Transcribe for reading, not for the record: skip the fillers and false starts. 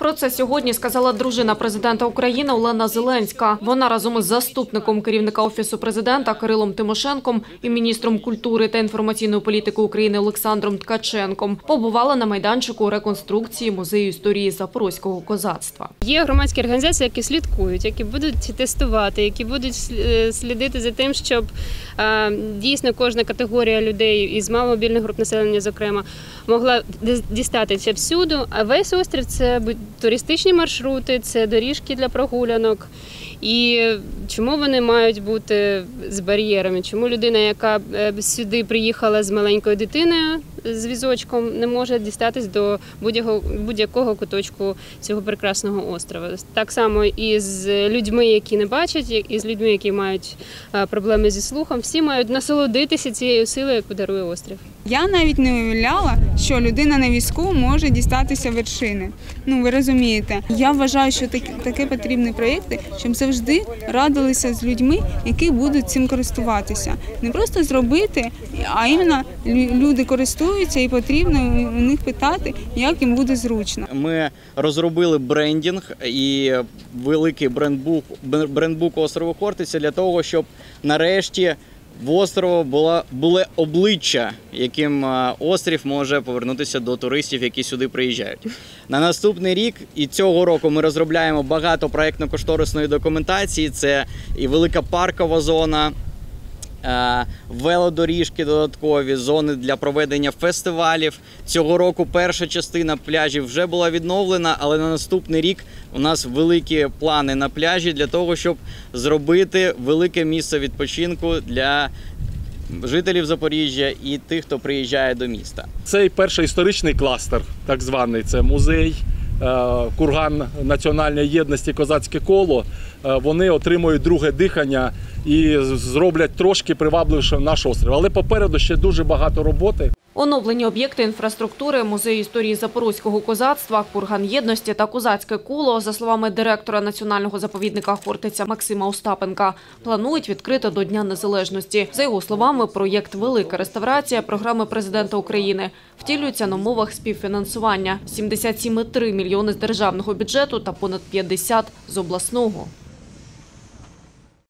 Про це сьогодні сказала дружина президента України Олена Зеленська. Вона разом із заступником керівника Офісу президента Кирилом Тимошенком і міністром культури та інформаційної політики України Олександром Ткаченком побувала на майданчику реконструкції Музею історії запорозького козацтва. Є громадські організації, які слідкують, які будуть тестувати, які будуть слідити за тим, щоб дійсно кожна категорія людей із маломобільних груп населення, зокрема, могла дістатися всюду. А весь острів – це туристичні маршрути, це доріжки для прогулянок. І чому вони мають бути з бар'єрами? Чому людина, яка сюди приїхала з маленькою дитиною, з візочком, не може дістатись до будь-якого куточку цього прекрасного острова? Так само і з людьми, які не бачать, і з людьми, які мають проблеми зі слухом. Всі мають насолодитися цією силою, яку дарує острів. Я навіть не уявляла, що людина на візку може дістатися вершини. Ну, ви розумієте. Я вважаю, що такі потрібні проєкти, щоб завжди радилися з людьми, які будуть цим користуватися. Не просто зробити, а іменно люди користуються і потрібно у них питати, як їм буде зручно. Ми розробили брендінг і великий брендбук острову Хортиця для того, щоб нарешті в острову було обличчя, яким острів може повернутися до туристів, які сюди приїжджають. На наступний рік і цього року ми розробляємо багато проєктно-кошторисної документації. Це і велика паркова зона, велодоріжки додаткові, зони для проведення фестивалів. Цього року перша частина пляжів вже була відновлена, але на наступний рік у нас великі плани на пляжі для того, щоб зробити велике місце відпочинку для жителів Запоріжжя і тих, хто приїжджає до міста. Цей перший історичний кластер, так званий, це музей, курган національної єдності «Козацьке коло», вони отримують друге дихання і зроблять трошки привабливішим наш острів. Але попереду ще дуже багато роботи. Оновлені об'єкти інфраструктури Музею історії запорозького козацтва, курган єдності та Козацьке коло, за словами директора Національного заповідника Хортиця Максима Остапенка, планують відкрити до Дня Незалежності. За його словами, проєкт «Велика реставрація» програми президента України втілюється на умовах співфінансування – 77,3 мільйони з державного бюджету та понад 50 з обласного.